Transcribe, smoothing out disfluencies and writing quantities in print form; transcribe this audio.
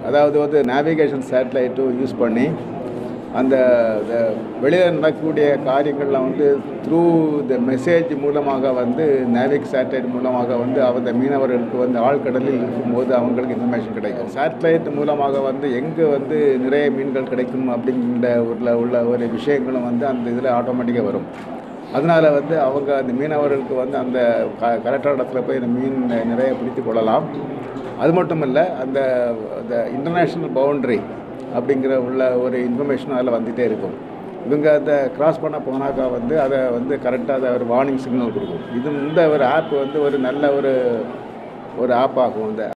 அதாவது வந்து navigation சேட்டலைட்டும் use பண்ணி அந்த வெளியில் நடக்கக்கூடிய காரியங்களில் வந்து த்ரூ த மெசேஜ் மூலமாக வந்து நேவிக் சேட்டலைட் மூலமாக வந்து அந்த மீனவர்களுக்கு வந்து ஆழ்கடலில் இருக்கும்போது அவங்களுக்கு இன்ஃபர்மேஷன் கிடைக்கும். சேட்டலைட் மூலமாக வந்து எங்கே வந்து நிறைய மீன்கள் கிடைக்கும் அப்படிங்கிற உள்ள ஒரு விஷயங்களும் வந்து அந்த இதில் ஆட்டோமேட்டிக்காக வரும். அதனால் வந்து அவங்க அந்த மீனவர்களுக்கு வந்து அந்த கரெக்டான இடத்துல போய் அந்த மீன் நிறைய பிடித்து கொள்ளலாம். அது மட்டும் இல்லை, அந்த இன்டர்நேஷ்னல் பவுண்ட்ரி அப்படிங்கிற உள்ள ஒரு இன்ஃபர்மேஷனும் அதில் வந்துகிட்டே இருக்கும். இவங்க அதை கிராஸ் பண்ண போனாக்கா வந்து அதை வந்து கரெக்டாக அதை ஒரு வார்னிங் சிக்னல் கொடுக்கும். இந்த ஒரு ஆப் வந்து ஒரு நல்ல ஒரு ஆப் ஆகும்.